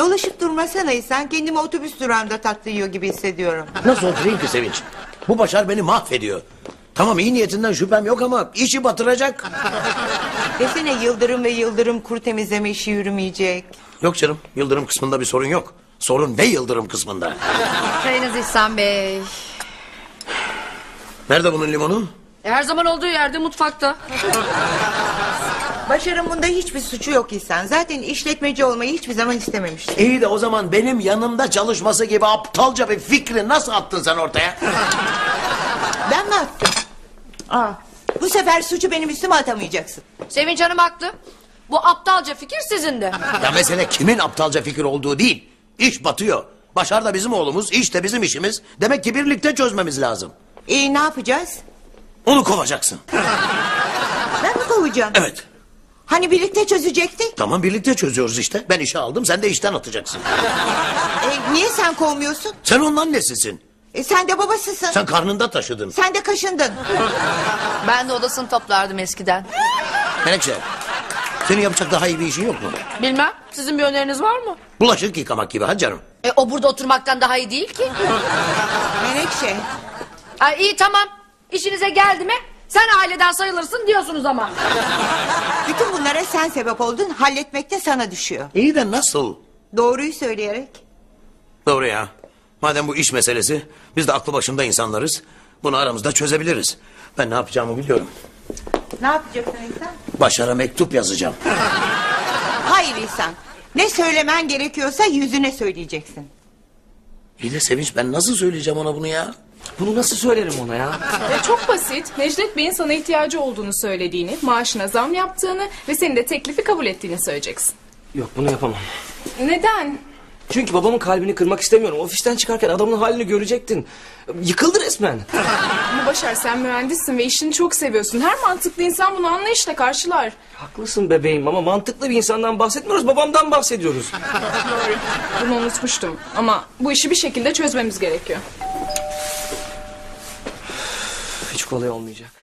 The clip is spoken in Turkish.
Dolaşıp durmasana İhsan. Kendimi otobüs durağında tatlı yiyor gibi hissediyorum. Nasıl oturayım ki Sevinç? Bu Başar beni mahvediyor. Tamam, iyi niyetinden şüphem yok ama işi batıracak. Desene Yıldırım ve Yıldırım kuru temizleme işi yürümeyecek. Yok canım, Yıldırım kısmında bir sorun yok. Sorun ve Yıldırım kısmında. Çayınız İhsan Bey. Nerede bunun limonu? Her zaman olduğu yerde, mutfakta. Başar'ın bunda hiçbir suçu yok İhsan. Zaten işletmeci olmayı hiçbir zaman istememişti. İyi de o zaman benim yanımda çalışması gibi aptalca bir fikri nasıl attın sen ortaya? Ben mi attım? Bu sefer suçu benim üstüme atamayacaksın. Sevinç Hanım haklı. Bu aptalca fikir sizin de. Ya mesele kimin aptalca fikir olduğu değil. İş batıyor. Başar da bizim oğlumuz, iş de bizim işimiz. Demek ki birlikte çözmemiz lazım. Ne yapacağız? Onu kovacaksın. Ben mi kovacağım? Evet. Hani birlikte çözecektik? Tamam, birlikte çözüyoruz işte. Ben işe aldım, sen de işten atacaksın. Niye sen kovmuyorsun? Sen onun annesisin. Sen de babasısın. Sen karnında taşıdın. Sen de kaşındın. Ben de odasını toplardım eskiden. Menekşe, senin yapacak daha iyi bir işin yok mu? Bilmem, sizin bir öneriniz var mı? Bulaşık yıkamak gibi, hadi canım. O burada oturmaktan daha iyi değil ki. Menekşe. Ay, iyi tamam. İşinize geldi mi sen aileden sayılırsın diyorsunuz ama. Bütün bunlara sen sebep oldun. Halletmek de sana düşüyor. İyi de nasıl? Doğruyu söyleyerek. Doğru ya. Madem bu iş meselesi, biz de aklı başında insanlarız. Bunu aramızda çözebiliriz. Ben ne yapacağımı biliyorum. Ne yapacaksın İhsan? Başar'a mektup yazacağım. Hayır İhsan. Ne söylemen gerekiyorsa yüzüne söyleyeceksin. İyi de Sevinç, ben nasıl söyleyeceğim ona bunu ya? Bunu nasıl söylerim ona ya? Çok basit. Necdet Bey'in sana ihtiyacı olduğunu söylediğini, maaşına zam yaptığını ve senin de teklifi kabul ettiğini söyleyeceksin. Yok, bunu yapamam. Neden? Çünkü babamın kalbini kırmak istemiyorum. Ofisten çıkarken adamın halini görecektin. Yıkıldı resmen. Ama Başar, sen mühendissin ve işini çok seviyorsun. Her mantıklı insan bunu anlayışla karşılar. Haklısın bebeğim ama mantıklı bir insandan bahsetmiyoruz. Babamdan bahsediyoruz. Doğru. Bunu unutmuştum. Ama bu işi bir şekilde çözmemiz gerekiyor. Hiç kolay olmayacak.